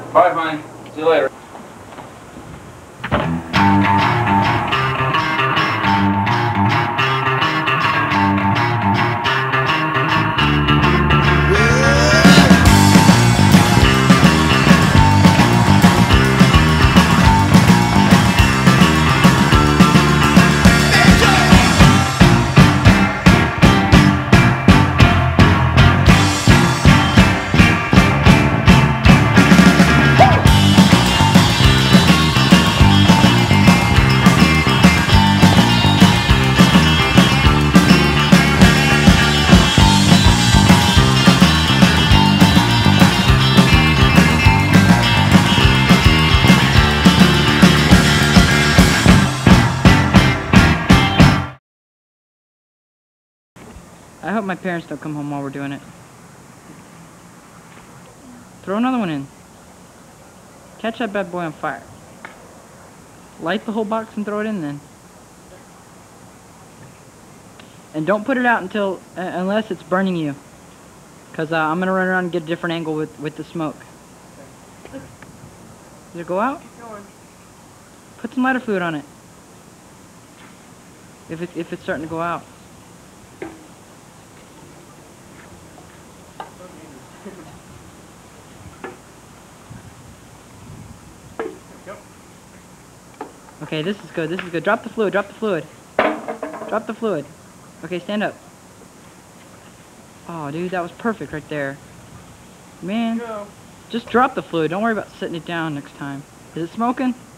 Bye, honey. See you later. I hope my parents don't come home while we're doing it. Throw another one in. Catch that bad boy on fire. Light the whole box and throw it in then. And don't put it out until, unless it's burning you. Because I'm going to run around and get a different angle with the smoke. Does it go out? Put some lighter fluid on it. If it's starting to go out. Okay, this is good, this is good. Drop the fluid, drop the fluid. Drop the fluid. Okay, stand up. Oh, dude, that was perfect right there. Man, just drop the fluid. Don't worry about setting it down next time. Is it smoking?